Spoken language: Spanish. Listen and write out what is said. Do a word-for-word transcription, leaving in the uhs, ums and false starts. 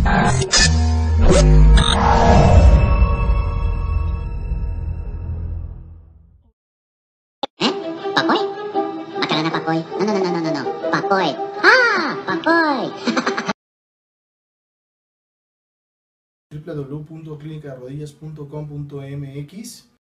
¿Papoy? Bacalana Papoy. No, no, no, no, no, no. Papoy. ¡Ah! Papoy. w w w punto clínica de rodillas punto com punto m x